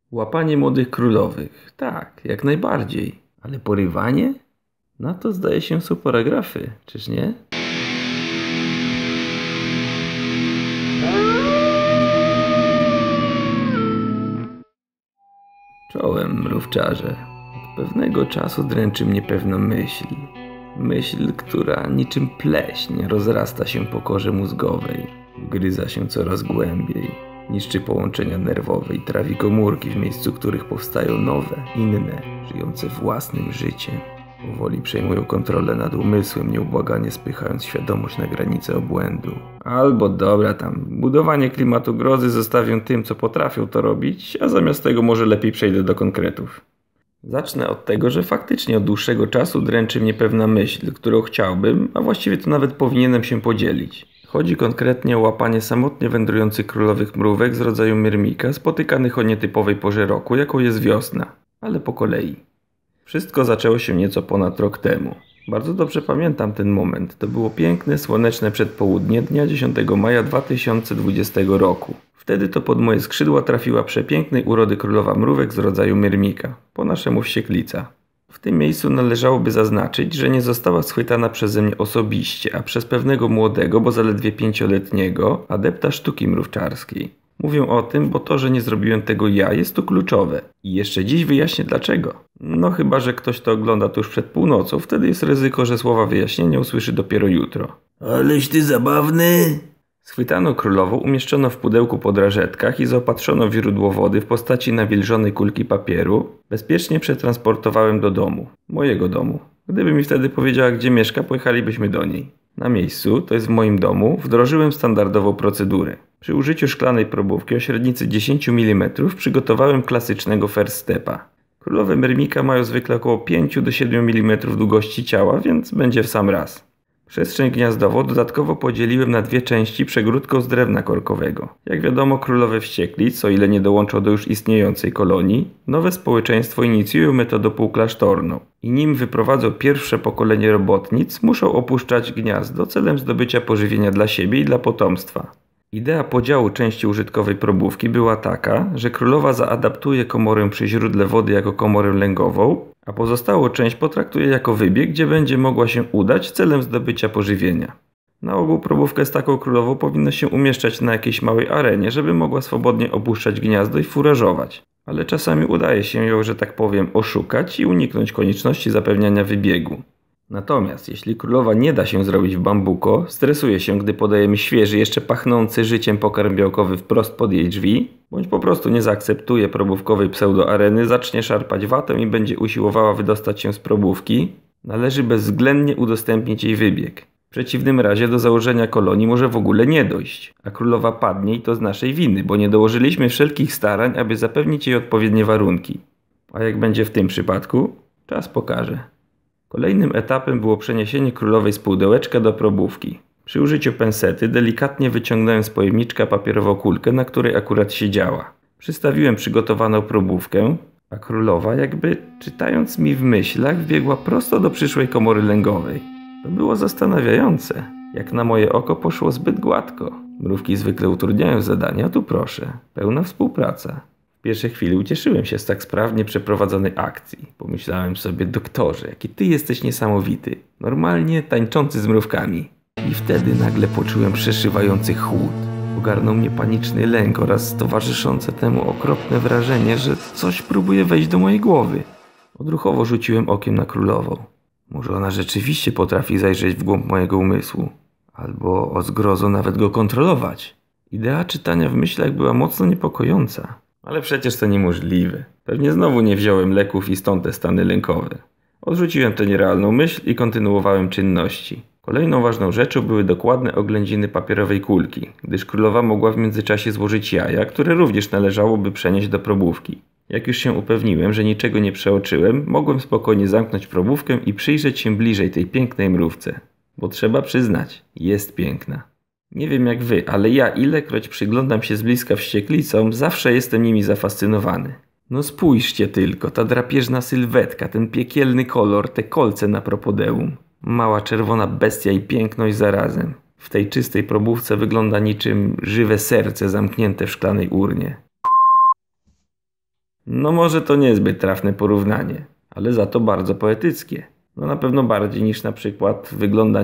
Łapanie młodych królowych. Tak, jak najbardziej. Ale porywanie? Na to zdaje się są paragrafy, czyż nie? Czołem, mrówczarze. Od pewnego czasu dręczy mnie pewna myśl. Myśl, która niczym pleśń rozrasta się po korze mózgowej. Wgryza się coraz głębiej. Niszczy połączenia nerwowe i trawi komórki, w miejscu których powstają nowe, inne, żyjące własnym życiem. Powoli przejmują kontrolę nad umysłem, nieubłaganie spychając świadomość na granicę obłędu. Albo dobra tam, budowanie klimatu grozy zostawię tym, co potrafią to robić, a zamiast tego może lepiej przejdę do konkretów. Zacznę od tego, że faktycznie od dłuższego czasu dręczy mnie pewna myśl, którą chciałbym, a właściwie to nawet powinienem się podzielić. Chodzi konkretnie o łapanie samotnie wędrujących królowych mrówek z rodzaju myrmika, spotykanych o nietypowej porze roku, jaką jest wiosna. Ale po kolei. Wszystko zaczęło się nieco ponad rok temu. Bardzo dobrze pamiętam ten moment. To było piękne, słoneczne przedpołudnie dnia 10 maja 2020 roku. Wtedy to pod moje skrzydła trafiła przepięknej urody królowa mrówek z rodzaju myrmika, po naszemu wścieklica. W tym miejscu należałoby zaznaczyć, że nie została schwytana przeze mnie osobiście, a przez pewnego młodego, bo zaledwie 5-letniego, adepta sztuki mrówczarskiej. Mówię o tym, bo to, że nie zrobiłem tego ja, jest tu kluczowe. I jeszcze dziś wyjaśnię dlaczego. No chyba, że ktoś to ogląda tuż przed północą, wtedy jest ryzyko, że słowa wyjaśnienia usłyszy dopiero jutro. Aleś ty zabawny! Schwytano królową, umieszczono w pudełku po drażetkach i zaopatrzono w źródło wody w postaci nawilżonej kulki papieru. Bezpiecznie przetransportowałem do domu. Mojego domu. Gdyby mi wtedy powiedziała, gdzie mieszka, pojechalibyśmy do niej. Na miejscu, to jest w moim domu, wdrożyłem standardową procedurę. Przy użyciu szklanej probówki o średnicy 10 mm przygotowałem klasycznego first stepa. Królowe myrmika mają zwykle około 5 do 7 mm długości ciała, więc będzie w sam raz. Przestrzeń gniazdową dodatkowo podzieliłem na dwie części przegródką z drewna korkowego. Jak wiadomo, królowe wścieklic, o ile nie dołączą do już istniejącej kolonii, nowe społeczeństwo inicjują metodę półklasztorną. I nim wyprowadzą pierwsze pokolenie robotnic, muszą opuszczać gniazdo celem zdobycia pożywienia dla siebie i dla potomstwa. Idea podziału części użytkowej probówki była taka, że królowa zaadaptuje komorę przy źródle wody jako komorę lęgową, a pozostałą część potraktuje jako wybieg, gdzie będzie mogła się udać celem zdobycia pożywienia. Na ogół probówkę z taką królową powinno się umieszczać na jakiejś małej arenie, żeby mogła swobodnie opuszczać gniazdo i furażować. Ale czasami udaje się ją, że tak powiem, oszukać i uniknąć konieczności zapewniania wybiegu. Natomiast jeśli królowa nie da się zrobić w bambuko, stresuje się, gdy podajemy świeży, jeszcze pachnący życiem pokarm białkowy wprost pod jej drzwi, bądź po prostu nie zaakceptuje probówkowej pseudoareny, zacznie szarpać watę i będzie usiłowała wydostać się z probówki, należy bezwzględnie udostępnić jej wybieg. W przeciwnym razie do założenia kolonii może w ogóle nie dojść, a królowa padnie i to z naszej winy, bo nie dołożyliśmy wszelkich starań, aby zapewnić jej odpowiednie warunki. A jak będzie w tym przypadku? Czas pokaże. Kolejnym etapem było przeniesienie królowej z pudełeczka do probówki. Przy użyciu pensety delikatnie wyciągnąłem z pojemniczka papierową kulkę, na której akurat siedziała. Przystawiłem przygotowaną probówkę, a królowa, jakby czytając mi w myślach, wbiegła prosto do przyszłej komory lęgowej. To było zastanawiające. Jak na moje oko poszło zbyt gładko. Mrówki zwykle utrudniają zadania, a tu proszę, pełna współpraca. W pierwszej chwili ucieszyłem się z tak sprawnie przeprowadzonej akcji. Pomyślałem sobie, doktorze, jaki ty jesteś niesamowity. Normalnie tańczący z mrówkami. I wtedy nagle poczułem przeszywający chłód. Ogarnął mnie paniczny lęk oraz towarzyszące temu okropne wrażenie, że coś próbuje wejść do mojej głowy. Odruchowo rzuciłem okiem na królową. Może ona rzeczywiście potrafi zajrzeć w głąb mojego umysłu. Albo o zgrozo nawet go kontrolować. Idea czytania w myślach była mocno niepokojąca. Ale przecież to niemożliwe. Pewnie znowu nie wziąłem leków i stąd te stany lękowe. Odrzuciłem tę nierealną myśl i kontynuowałem czynności. Kolejną ważną rzeczą były dokładne oględziny papierowej kulki, gdyż królowa mogła w międzyczasie złożyć jaja, które również należałoby przenieść do probówki. Jak już się upewniłem, że niczego nie przeoczyłem, mogłem spokojnie zamknąć probówkę i przyjrzeć się bliżej tej pięknej mrówce. Bo trzeba przyznać, jest piękna. Nie wiem jak wy, ale ja ilekroć przyglądam się z bliska wścieklicom, zawsze jestem nimi zafascynowany. No spójrzcie tylko, ta drapieżna sylwetka, ten piekielny kolor, te kolce na propodeum. Mała czerwona bestia i piękność zarazem. W tej czystej probówce wygląda niczym żywe serce zamknięte w szklanej urnie. No może to niezbyt trafne porównanie, ale za to bardzo poetyckie. No na pewno bardziej niż na przykład wygląda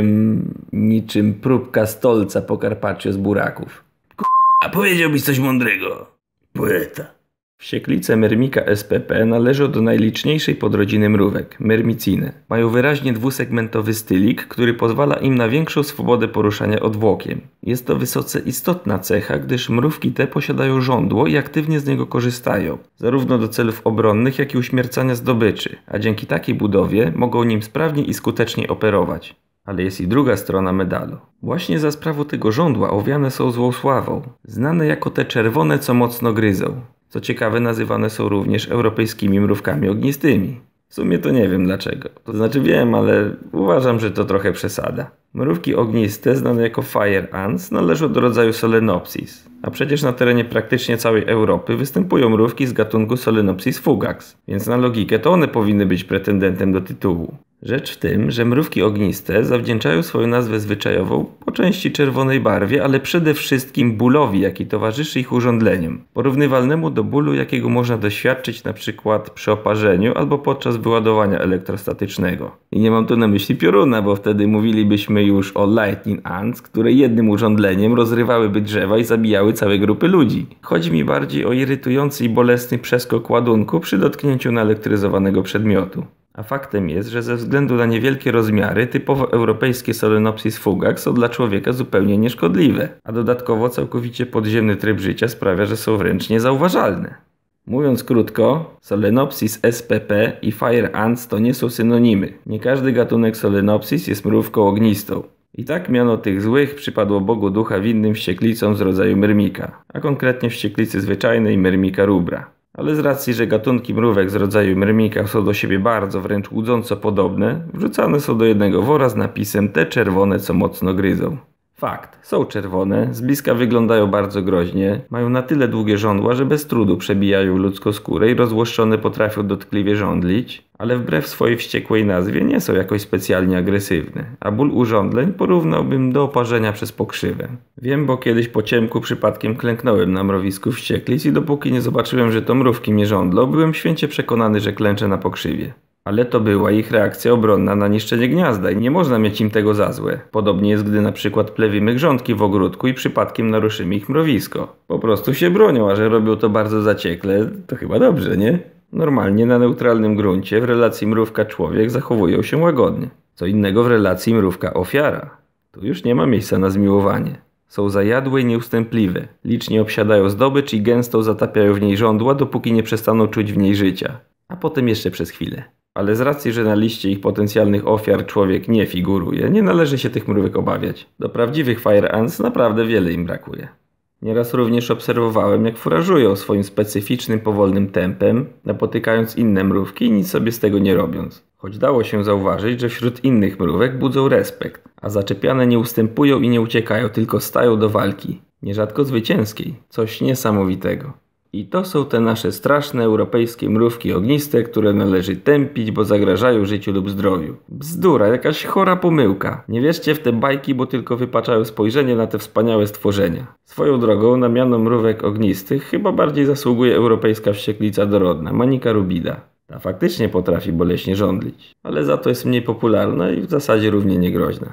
niczym próbka stolca po carpaccio z buraków. A powiedziałbyś coś mądrego. Poeta. Wścieklice myrmika SPP należą do najliczniejszej podrodziny mrówek, myrmicine. Mają wyraźnie dwusegmentowy stylik, który pozwala im na większą swobodę poruszania odwłokiem. Jest to wysoce istotna cecha, gdyż mrówki te posiadają żądło i aktywnie z niego korzystają, zarówno do celów obronnych, jak i uśmiercania zdobyczy, a dzięki takiej budowie mogą nim sprawnie i skutecznie operować. Ale jest i druga strona medalu. Właśnie za sprawą tego żądła owiane są złą sławą, znane jako te czerwone, co mocno gryzą. Co ciekawe, nazywane są również europejskimi mrówkami ognistymi. W sumie to nie wiem dlaczego. To znaczy wiem, ale uważam, że to trochę przesada. Mrówki ogniste, znane jako fire ants, należą do rodzaju Solenopsis. A przecież na terenie praktycznie całej Europy występują mrówki z gatunku Solenopsis fugax, więc na logikę to one powinny być pretendentem do tytułu. Rzecz w tym, że mrówki ogniste zawdzięczają swoją nazwę zwyczajową po części czerwonej barwie, ale przede wszystkim bólowi, jaki towarzyszy ich urządleniom, porównywalnemu do bólu, jakiego można doświadczyć na przykład przy oparzeniu albo podczas wyładowania elektrostatycznego. I nie mam tu na myśli pioruna, bo wtedy mówilibyśmy już o lightning ants, które jednym urządleniem rozrywałyby drzewa i zabijały całe grupy ludzi. Chodzi mi bardziej o irytujący i bolesny przeskok ładunku przy dotknięciu naelektryzowanego przedmiotu. A faktem jest, że ze względu na niewielkie rozmiary typowo europejskie Solenopsis fugax są dla człowieka zupełnie nieszkodliwe, a dodatkowo całkowicie podziemny tryb życia sprawia, że są wręcz niezauważalne. Mówiąc krótko, Solenopsis SPP i Fire Ants to nie są synonimy. Nie każdy gatunek Solenopsis jest mrówką ognistą. I tak miano tych złych przypadło Bogu ducha winnym wścieklicom z rodzaju myrmika, a konkretnie wścieklicy zwyczajnej myrmika rubra. Ale z racji, że gatunki mrówek z rodzaju myrmika są do siebie bardzo, wręcz łudząco podobne, wrzucane są do jednego wora z napisem te czerwone, co mocno gryzą. Fakt, są czerwone, z bliska wyglądają bardzo groźnie, mają na tyle długie żądła, że bez trudu przebijają ludzką skórę i rozłoszczone potrafią dotkliwie żądlić, ale wbrew swojej wściekłej nazwie nie są jakoś specjalnie agresywne, a ból urządleń porównałbym do oparzenia przez pokrzywę. Wiem, bo kiedyś po ciemku przypadkiem klęknąłem na mrowisku wścieklic i dopóki nie zobaczyłem, że to mrówki mnie żądlą, byłem święcie przekonany, że klęczę na pokrzywie. Ale to była ich reakcja obronna na niszczenie gniazda i nie można mieć im tego za złe. Podobnie jest, gdy na przykład plewimy grządki w ogródku i przypadkiem naruszymy ich mrowisko. Po prostu się bronią, a że robią to bardzo zaciekle, to chyba dobrze, nie? Normalnie na neutralnym gruncie w relacji mrówka-człowiek zachowują się łagodnie. Co innego w relacji mrówka-ofiara. Tu już nie ma miejsca na zmiłowanie. Są zajadłe i nieustępliwe. Licznie obsiadają zdobycz i gęsto zatapiają w niej żądła, dopóki nie przestaną czuć w niej życia. A potem jeszcze przez chwilę. Ale z racji, że na liście ich potencjalnych ofiar człowiek nie figuruje, nie należy się tych mrówek obawiać. Do prawdziwych Fire Ants naprawdę wiele im brakuje. Nieraz również obserwowałem, jak furażują swoim specyficznym, powolnym tempem, napotykając inne mrówki i nic sobie z tego nie robiąc. Choć dało się zauważyć, że wśród innych mrówek budzą respekt, a zaczepiane nie ustępują i nie uciekają, tylko stają do walki. Nierzadko zwycięskiej. Coś niesamowitego. I to są te nasze straszne europejskie mrówki ogniste, które należy tępić, bo zagrażają życiu lub zdrowiu. Bzdura, jakaś chora pomyłka. Nie wierzcie w te bajki, bo tylko wypaczają spojrzenie na te wspaniałe stworzenia. Swoją drogą na miano mrówek ognistych chyba bardziej zasługuje europejska wścieklica dorodna, Manica rubida. Ta faktycznie potrafi boleśnie żądlić, ale za to jest mniej popularna i w zasadzie równie niegroźna.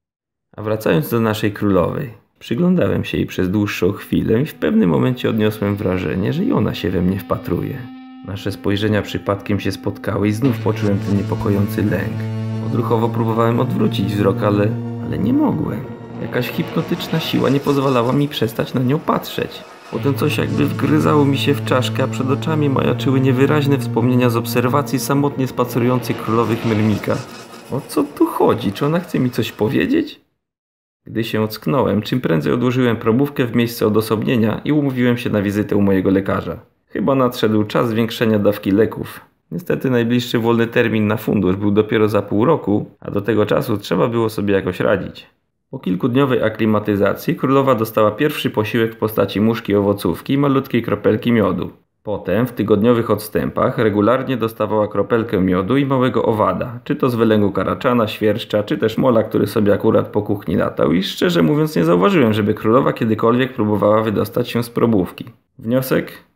A wracając do naszej królowej. Przyglądałem się jej przez dłuższą chwilę i w pewnym momencie odniosłem wrażenie, że i ona się we mnie wpatruje. Nasze spojrzenia przypadkiem się spotkały i znów poczułem ten niepokojący lęk. Odruchowo próbowałem odwrócić wzrok, ale nie mogłem. Jakaś hipnotyczna siła nie pozwalała mi przestać na nią patrzeć. Potem coś jakby wgryzało mi się w czaszkę, a przed oczami majaczyły niewyraźne wspomnienia z obserwacji samotnie spacerującej królowych myrmika. O co tu chodzi? Czy ona chce mi coś powiedzieć? Gdy się ocknąłem, czym prędzej odłożyłem probówkę w miejsce odosobnienia i umówiłem się na wizytę u mojego lekarza. Chyba nadszedł czas zwiększenia dawki leków. Niestety najbliższy wolny termin na fundusz był dopiero za pół roku, a do tego czasu trzeba było sobie jakoś radzić. Po kilkudniowej aklimatyzacji królowa dostała pierwszy posiłek w postaci muszki owocówki i malutkiej kropelki miodu. Potem w tygodniowych odstępach regularnie dostawała kropelkę miodu i małego owada, czy to z wylęgu karaczana, świerszcza, czy też mola, który sobie akurat po kuchni latał i szczerze mówiąc nie zauważyłem, żeby królowa kiedykolwiek próbowała wydostać się z probówki. Wniosek?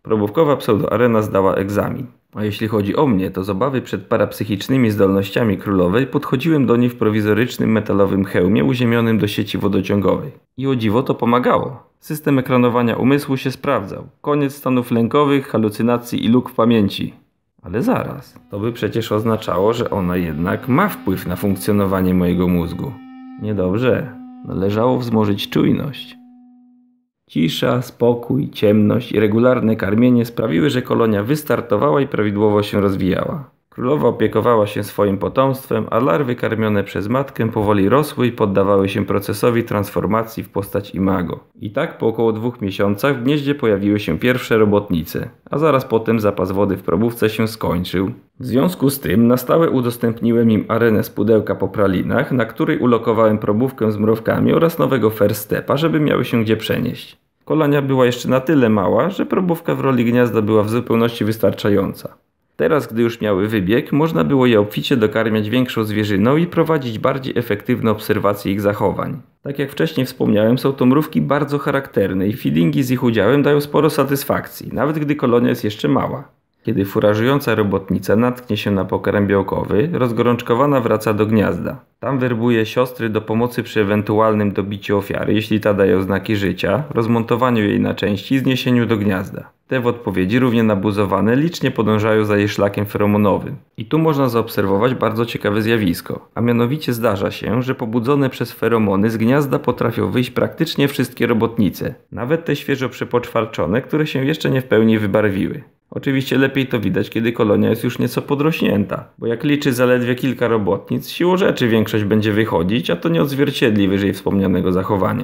Probówkowa pseudoarena zdała egzamin. A jeśli chodzi o mnie, to z obawy przed parapsychicznymi zdolnościami królowej podchodziłem do niej w prowizorycznym metalowym hełmie uziemionym do sieci wodociągowej. I o dziwo to pomagało. System ekranowania umysłu się sprawdzał. Koniec stanów lękowych, halucynacji i luk w pamięci. Ale zaraz, to by przecież oznaczało, że ona jednak ma wpływ na funkcjonowanie mojego mózgu. Niedobrze. Należało wzmożyć czujność. Cisza, spokój, ciemność i regularne karmienie sprawiły, że kolonia wystartowała i prawidłowo się rozwijała. Królowa opiekowała się swoim potomstwem, a larwy karmione przez matkę powoli rosły i poddawały się procesowi transformacji w postać imago. I tak po około 2 miesiącach w gnieździe pojawiły się pierwsze robotnice, a zaraz potem zapas wody w probówce się skończył. W związku z tym na stałe udostępniłem im arenę z pudełka po pralinach, na której ulokowałem probówkę z mrówkami oraz nowego first-stepa, żeby miały się gdzie przenieść. Kolonia była jeszcze na tyle mała, że probówka w roli gniazda była w zupełności wystarczająca. Teraz, gdy już miały wybieg, można było je obficie dokarmiać większą zwierzyną i prowadzić bardziej efektywne obserwacje ich zachowań. Tak jak wcześniej wspomniałem, są to mrówki bardzo charakterne i feedingi z ich udziałem dają sporo satysfakcji, nawet gdy kolonia jest jeszcze mała. Kiedy furażująca robotnica natknie się na pokarm białkowy, rozgorączkowana wraca do gniazda. Tam werbuje siostry do pomocy przy ewentualnym dobiciu ofiary, jeśli ta daje oznaki życia, rozmontowaniu jej na części i zniesieniu do gniazda. Te w odpowiedzi, równie nabuzowane, licznie podążają za jej szlakiem feromonowym. I tu można zaobserwować bardzo ciekawe zjawisko. A mianowicie zdarza się, że pobudzone przez feromony z gniazda potrafią wyjść praktycznie wszystkie robotnice. Nawet te świeżo przepoczwarczone, które się jeszcze nie w pełni wybarwiły. Oczywiście lepiej to widać, kiedy kolonia jest już nieco podrośnięta, bo jak liczy zaledwie kilka robotnic, siłą rzeczy większość będzie wychodzić, a to nie odzwierciedli wyżej wspomnianego zachowania.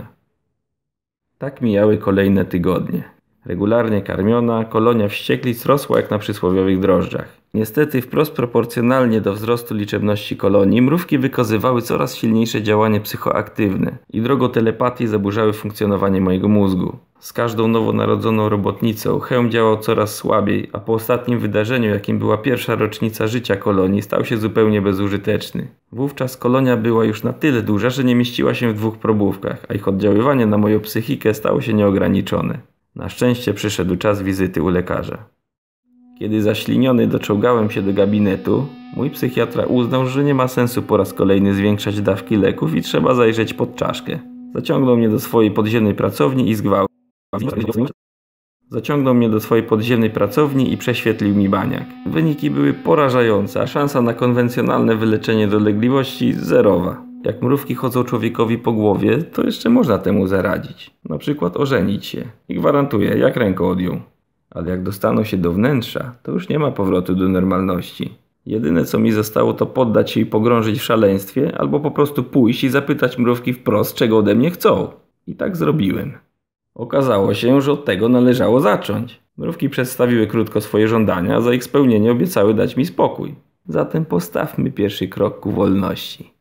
Tak mijały kolejne tygodnie. Regularnie karmiona, kolonia wścieklic rosła jak na przysłowiowych drożdżach. Niestety wprost proporcjonalnie do wzrostu liczebności kolonii mrówki wykazywały coraz silniejsze działanie psychoaktywne i drogą telepatii zaburzały funkcjonowanie mojego mózgu. Z każdą nowonarodzoną robotnicą hełm działał coraz słabiej, a po ostatnim wydarzeniu, jakim była pierwsza rocznica życia kolonii, stał się zupełnie bezużyteczny. Wówczas kolonia była już na tyle duża, że nie mieściła się w 2 probówkach, a ich oddziaływanie na moją psychikę stało się nieograniczone. Na szczęście przyszedł czas wizyty u lekarza. Kiedy zaśliniony doczołgałem się do gabinetu, mój psychiatra uznał, że nie ma sensu po raz kolejny zwiększać dawki leków i trzeba zajrzeć pod czaszkę. Zaciągnął mnie do swojej podziemnej pracowni i prześwietlił mi baniak. Wyniki były porażające, a szansa na konwencjonalne wyleczenie dolegliwości zerowa. Jak mrówki chodzą człowiekowi po głowie, to jeszcze można temu zaradzić. Na przykład ożenić się. I gwarantuję, jak ręką odjął. Ale jak dostaną się do wnętrza, to już nie ma powrotu do normalności. Jedyne co mi zostało, to poddać się i pogrążyć w szaleństwie, albo po prostu pójść i zapytać mrówki wprost, czego ode mnie chcą. I tak zrobiłem. Okazało się, że od tego należało zacząć. Mrówki przedstawiły krótko swoje żądania, a za ich spełnienie obiecały dać mi spokój. Zatem postawmy pierwszy krok ku wolności.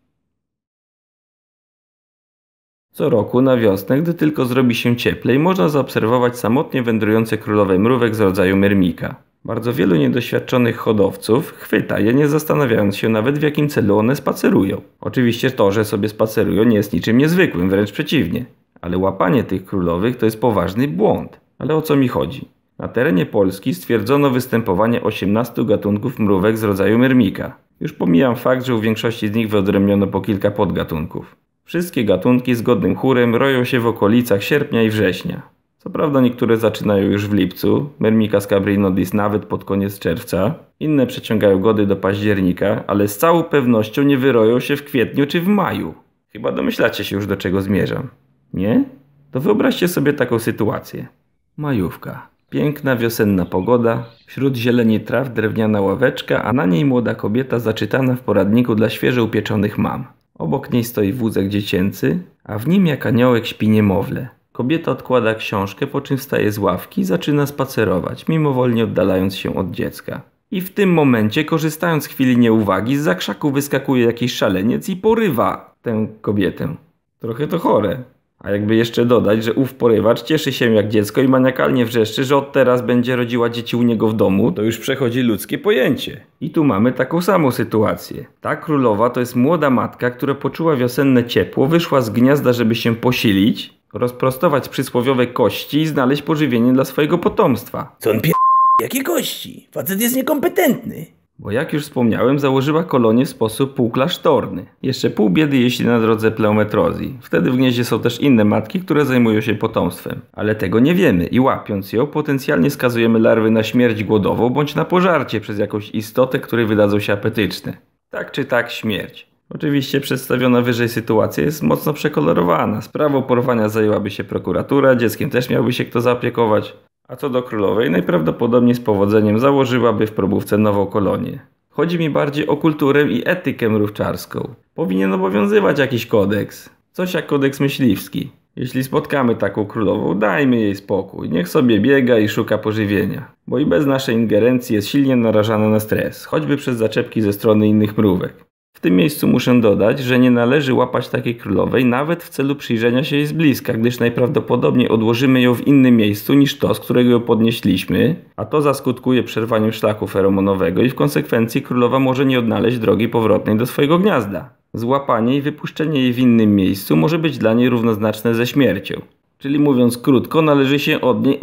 Co roku na wiosnę, gdy tylko zrobi się cieplej, można zaobserwować samotnie wędrujące królowe mrówek z rodzaju myrmika. Bardzo wielu niedoświadczonych hodowców chwyta je, nie zastanawiając się nawet, w jakim celu one spacerują. Oczywiście to, że sobie spacerują, nie jest niczym niezwykłym, wręcz przeciwnie. Ale łapanie tych królowych to jest poważny błąd. Ale o co mi chodzi? Na terenie Polski stwierdzono występowanie 18 gatunków mrówek z rodzaju myrmika. Już pomijam fakt, że u większości z nich wyodrębniono po kilka podgatunków. Wszystkie gatunki zgodnym chórem roją się w okolicach sierpnia i września. Co prawda niektóre zaczynają już w lipcu, Myrmica scabrinodis nawet pod koniec czerwca, inne przeciągają gody do października, ale z całą pewnością nie wyroją się w kwietniu czy w maju. Chyba domyślacie się już, do czego zmierzam. Nie? To wyobraźcie sobie taką sytuację. Majówka. Piękna wiosenna pogoda, wśród zieleni traw drewniana ławeczka, a na niej młoda kobieta zaczytana w poradniku dla świeżo upieczonych mam. Obok niej stoi wózek dziecięcy, a w nim jak aniołek śpi niemowlę. Kobieta odkłada książkę, po czym wstaje z ławki i zaczyna spacerować, mimowolnie oddalając się od dziecka. I w tym momencie, korzystając z chwili nieuwagi, zza krzaku wyskakuje jakiś szaleniec i porywa tę kobietę. Trochę to chore. A jakby jeszcze dodać, że ów porywacz cieszy się jak dziecko i maniakalnie wrzeszczy, że od teraz będzie rodziła dzieci u niego w domu, to już przechodzi ludzkie pojęcie. I tu mamy taką samą sytuację. Ta królowa to jest młoda matka, która poczuła wiosenne ciepło, wyszła z gniazda, żeby się posilić. rozprostować przysłowiowe kości i znaleźć pożywienie dla swojego potomstwa. Co on Jakie kości? Facet jest niekompetentny. Bo jak już wspomniałem, założyła kolonię w sposób półklasztorny. Jeszcze pół biedy, jeśli na drodze pleometrozji. Wtedy w gnieździe są też inne matki, które zajmują się potomstwem. Ale tego nie wiemy i łapiąc ją, potencjalnie skazujemy larwy na śmierć głodową bądź na pożarcie przez jakąś istotę, której wydadzą się apetyczne. Tak czy tak śmierć. Oczywiście przedstawiona wyżej sytuacja jest mocno przekolorowana. Sprawą porwania zajęłaby się prokuratura, dzieckiem też miałby się kto zaopiekować. A co do królowej, najprawdopodobniej z powodzeniem założyłaby w probówce nową kolonię. Chodzi mi bardziej o kulturę i etykę mrówczarską. Powinien obowiązywać jakiś kodeks. Coś jak kodeks myśliwski. Jeśli spotkamy taką królową, dajmy jej spokój. Niech sobie biega i szuka pożywienia. Bo i bez naszej ingerencji jest silnie narażana na stres, choćby przez zaczepki ze strony innych mrówek. W tym miejscu muszę dodać, że nie należy łapać takiej królowej nawet w celu przyjrzenia się jej z bliska, gdyż najprawdopodobniej odłożymy ją w innym miejscu niż to, z którego ją podnieśliśmy, a to zaskutkuje przerwaniem szlaku feromonowego i w konsekwencji królowa może nie odnaleźć drogi powrotnej do swojego gniazda. Złapanie i wypuszczenie jej w innym miejscu może być dla niej równoznaczne ze śmiercią. Czyli mówiąc krótko, należy się od niej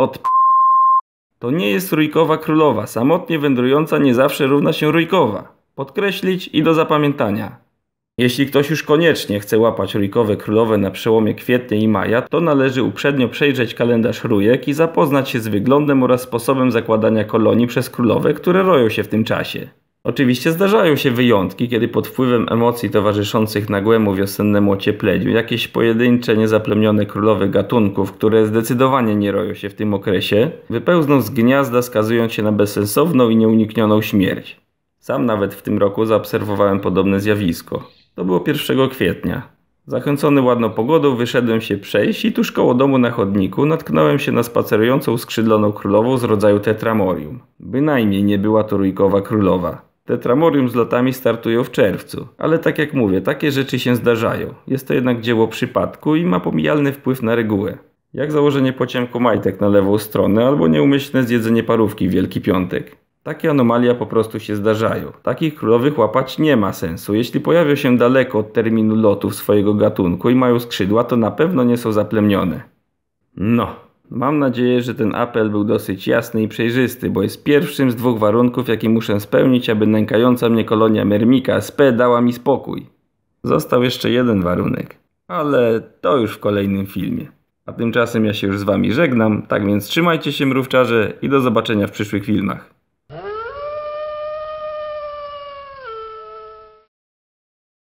To nie jest rójkowa królowa, samotnie wędrująca nie zawsze równa się rójkowa. Podkreślić i do zapamiętania. Jeśli ktoś już koniecznie chce łapać rójkowe królowe na przełomie kwietnia i maja, to należy uprzednio przejrzeć kalendarz rójek i zapoznać się z wyglądem oraz sposobem zakładania kolonii przez królowe, które roją się w tym czasie. Oczywiście zdarzają się wyjątki, kiedy pod wpływem emocji towarzyszących nagłemu wiosennemu ociepleniu jakieś pojedyncze, niezaplemione królowe gatunków, które zdecydowanie nie roją się w tym okresie, wypełzną z gniazda, skazując się na bezsensowną i nieuniknioną śmierć. Sam nawet w tym roku zaobserwowałem podobne zjawisko. To było 1 kwietnia. Zachęcony ładną pogodą wyszedłem się przejść i tuż koło domu na chodniku natknąłem się na spacerującą skrzydloną królową z rodzaju tetramorium. Bynajmniej nie była to rójkowa królowa. Tetramorium z lotami startują w czerwcu, ale tak jak mówię, takie rzeczy się zdarzają. Jest to jednak dzieło przypadku i ma pomijalny wpływ na regułę. Jak założenie po ciemku majtek na lewą stronę albo nieumyślne zjedzenie parówki w Wielki Piątek. Takie anomalia po prostu się zdarzają. Takich królowych łapać nie ma sensu. Jeśli pojawią się daleko od terminu lotów swojego gatunku i mają skrzydła, to na pewno nie są zaplemione. No, mam nadzieję, że ten apel był dosyć jasny i przejrzysty, bo jest pierwszym z 2 warunków, jakie muszę spełnić, aby nękająca mnie kolonia Myrmika sp. dała mi spokój. Został jeszcze jeden warunek, ale to już w kolejnym filmie. A tymczasem ja się już z wami żegnam, tak więc trzymajcie się mrówczarze i do zobaczenia w przyszłych filmach.